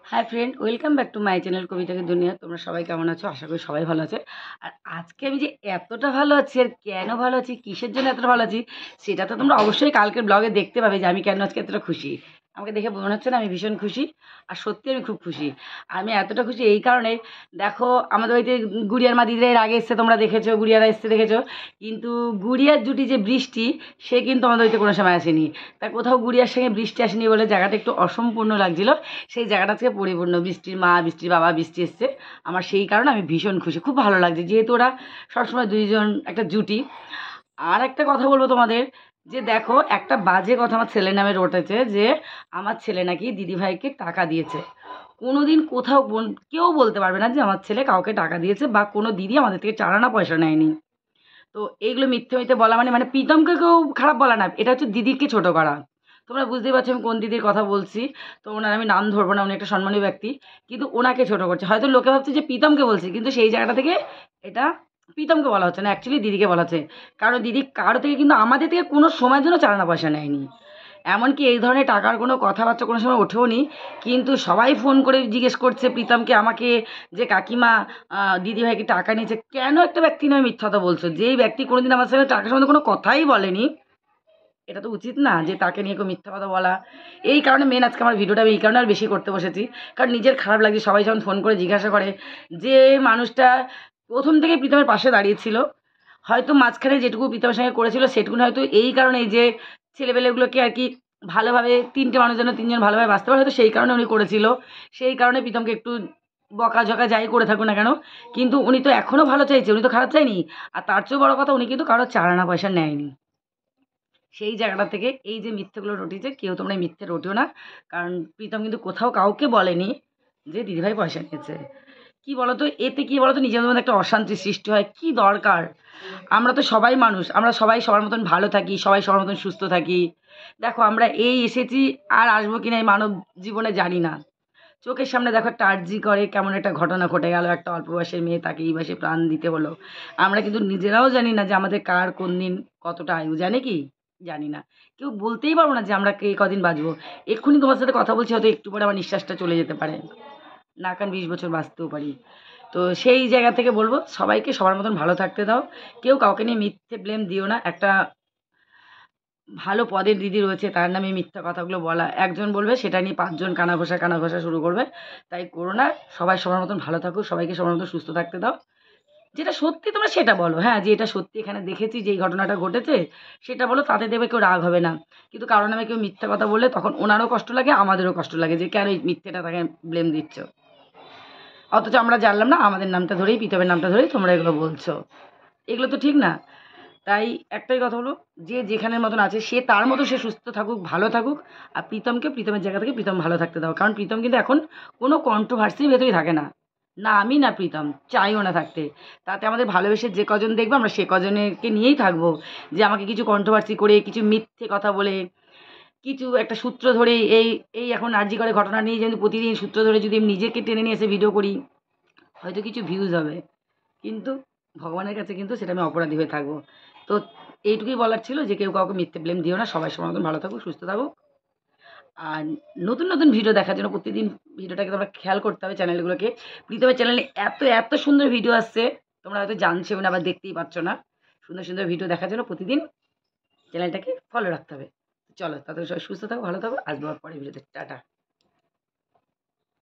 High friend, welcome back to my channel Kabita কি দুনিয়া। তোমরা সবাই কেমন আছো? আশা করি সবাই ভালো আছে। আর আজকে আমি যে এতটা ভালো আছি আর কেন ভালো আছি, কিসের জন্য এতটা ভালো আছি, সেটা তো তোমরা অবশ্যই কালকের ব্লগে দেখতে পাবে যে আমি কেন আজকে এতটা খুশি। আমাকে দেখে মনে হচ্ছে না আমি ভীষণ খুশি? আর সত্যি আমি খুব খুশি। আমি এতটা খুশি এই কারণে, দেখো আমাদের বাড়িতে গুড়িয়ার মা দিদিরা এর আগে এসছে, তোমরা দেখেছো, গুড়িয়ারা এসছে দেখেছো। কিন্তু গুড়িয়ার জুটি যে বৃষ্টি, সে কিন্তু আমাদের বাড়িতে কোনো সময় আসেনি। তা কোথাও গুড়িয়ার সঙ্গে বৃষ্টি আসেনি বলে জায়গাটা একটু অসম্পূর্ণ লাগছিল। সেই জায়গাটা আজকে পরিপূর্ণ, বৃষ্টির মা, বৃষ্টির বাবা, বৃষ্টি এসছে। আমার সেই কারণে আমি ভীষণ খুশি, খুব ভালো লাগছে, যেহেতু ওরা সবসময় দুইজন একটা জুটি। আর একটা কথা বলবো তোমাদের, যে দেখো একটা বাজে কথা আমার ছেলের নামে রটেছে, যে আমার ছেলে নাকি দিদিভাইকে টাকা দিয়েছে। কোনো দিন কোথাও কেউ বলতে পারবে না যে আমার ছেলে কাউকে টাকা দিয়েছে, বা কোনো দিদি আমাদের থেকে চার আনা পয়সা নেয়নি। তো এইগুলো মিথ্যে মিথ্যে বলা, মানে প্রীতমকে কেউ খারাপ বলা না, এটা হচ্ছে দিদিকে ছোট করা। তোমরা বুঝতেই পারছো আমি কোন দিদির কথা বলছি। তো ওনার আমি নাম ধরবো না, উনি একটা সম্মানীয় ব্যক্তি, কিন্তু ওনাকে ছোট করছে। হয়তো লোকে ভাবছে যে প্রীতমকে বলছি, কিন্তু সেই জায়গাটা থেকে এটা প্রীতমকে বলা হচ্ছে না, অ্যাকচুয়ালি দিদিকে বলা হচ্ছে। কারণ দিদি কারো থেকে কিন্তু আমাদের থেকে কোনো সময়ের জন্য চার আনা পয়সা নেয়নি। এমনকি এই ধরনের টাকার কোনো কথাবার্তা কোনো সময় ওঠেও নি। কিন্তু সবাই ফোন করে জিজ্ঞেস করছে প্রীতমকে, আমাকে, যে কাকিমা দিদিভাইকে টাকা নিয়েছে। কেন একটা ব্যক্তি নয় মিথ্যা কথা বলছো? যেই ব্যক্তি কোনোদিন আমার সঙ্গে টাকার সম্বন্ধে কোনো কথাই বলেনি, এটা তো উচিত না যে তাকে নিয়ে কেউ মিথ্যা কথা বলা। এই কারণে মেন আজকে আমার ভিডিওটা আমি এই কারণে আর বেশি করতে বসেছি। কারণ নিজের খারাপ লাগছে, সবাই যখন ফোন করে জিজ্ঞাসা করে, যে মানুষটা প্রথম থেকে প্রীতমের পাশে দাঁড়িয়েছিল, হয়তো মাঝখানে যেটুকু প্রীতমের সঙ্গে করেছিল সেটুকু হয়তো এই কারণে, যে ছেলেবেলেগুলোকে আর কি ভালোভাবে, তিনটে মানুষ যেন তিনজন ভালোভাবে বাঁচতে পারে, হয়তো সেই কারণে উনি করেছিল। সেই কারণে প্রীতমকে একটু বকাঝকা যাই করে থাকুক না কেন, কিন্তু উনি তো এখনও ভালো চাইছে, উনি তো খারাপ চায়নি। আর তার চেয়েও বড় কথা, উনি কিন্তু কারো চার আনা পয়সা নেয়নি। সেই জায়গাটা থেকে এই যে মিথ্যেগুলো রটিয়েছে, কেউ তোমরা এই মিথ্যে রটিও না। কারণ প্রীতম কিন্তু কোথাও কাউকে বলেনি যে দিদিভাই পয়সা নিয়েছে। কি বলতো, এতে কি বলতো, নিজেদের মধ্যে একটা অশান্তির সৃষ্টি হয়, কি দরকার? আমরা তো সবাই মানুষ, আমরা সবাই সবার মতন ভালো থাকি, সবাই সবার মতন সুস্থ থাকি। দেখো আমরা এই এসেছি, আর আসবো কিনা এই মানব জীবনে জানি না। চোখের সামনে দেখো একটা আরজি করে কেমন একটা ঘটনা ঘটে গেল, একটা অল্প বয়সের মেয়ে, তাকে এই বয়সে প্রাণ দিতে হলো। আমরা কিন্তু নিজেরাও জানি না যে আমাদের কার কোন দিন কতটা আয়ু, জানে কি? জানি না। কেউ বলতেই পারবো না যে আমরা কে কদিন বাঁচবো। এক্ষুনি তোমার সাথে কথা বলছি, হয়তো একটু পরে আমার নিঃশ্বাসটা চলে যেতে পারে, না কারণ 20 বছর বাঁচতেও পারি। তো সেই জায়গা থেকে বলবো, সবাইকে সবার মতন ভালো থাকতে দাও। কেউ কাউকে নিয়ে মিথ্যে ব্লেম দিও না। একটা ভালো পদের দিদি রয়েছে, তার নামে মিথ্যা কথাগুলো বলা, একজন বলবে সেটা নিয়ে পাঁচজন কানা ঘষা শুরু করবে। তাই করো না। সবাই সবার মতন ভালো থাকুক, সবাইকে সবার মতন সুস্থ থাকতে দাও। যেটা সত্যি তোমরা সেটা বলো, হ্যাঁ, যে এটা সত্যি, এখানে দেখেছি যে এই ঘটনাটা ঘটেছে, সেটা বলো, তাতে দেবে কেউ রাগ হবে না। কিন্তু কারণ নামে কেউ মিথ্যা কথা বললে তখন ওনারও কষ্ট লাগে, আমাদেরও কষ্ট লাগে, যে কেন এই মিথ্যেটা তাকে ব্লেম দিচ্ছ। অথচ আমরা জানলাম না, আমাদের নামটা ধরেই, প্রীতমের নামটা ধরেই তোমরা এগুলো বলছো। এগুলো তো ঠিক না। তাই একটাই কথা হলো, যে যেখানের মতন আছে সে তার মতো সে সুস্থ থাকুক, ভালো থাকুক। আর প্রীতমকে প্রীতমের জায়গা থেকে প্রীতম ভালো থাকতে দাও। কারণ প্রীতম কিন্তু এখন কোনো কন্ট্রোভার্সির ভেতরেই থাকে না। না আমি, না প্রীতম চাইও না থাকতে। তাতে আমাদের ভালোবেসে যে কজন দেখবো, আমরা সে কজনেরকে নিয়েই থাকবো। যে আমাকে কিছু কন্ট্রোভার্সি করে, কিছু মিথ্যে কথা বলে, কিছু একটা সূত্র ধরে, এই এই এখন আরজি করে ঘটনা নিয়ে যদি প্রতিদিন সূত্র ধরে যদি আমি নিজেকে টেনে নিয়ে এসে ভিডিও করি, হয়তো কিছু ভিউজ হবে, কিন্তু ভগবানের কাছে কিন্তু সেটা আমি অপরাধী হয়ে থাকবো। তো এইটুকুই বলার ছিল, যে কেউ কাউকে মিথ্যে ব্লেম দিও না, সবাই সবার মতন ভালো থাকুক, সুস্থ থাকুক। আর নতুন নতুন ভিডিও দেখার জন্য প্রতিদিন ভিডিওটাকে তোমরা খেয়াল করতে হবে, চ্যানেলগুলোকে। প্রীতমের চ্যানেলে এত এত সুন্দর ভিডিও আসছে, তোমরা হয়তো জানছেও না, আবার দেখতেই পাচ্ছ না। সুন্দর সুন্দর ভিডিও দেখার জন্য প্রতিদিন চ্যানেলটাকে ফলো রাখতে হবে। চলো, তাদের সবাই সুস্থ থাকো, ভালো থাকো, আসবো পরে ভিডিওতে। টাটা।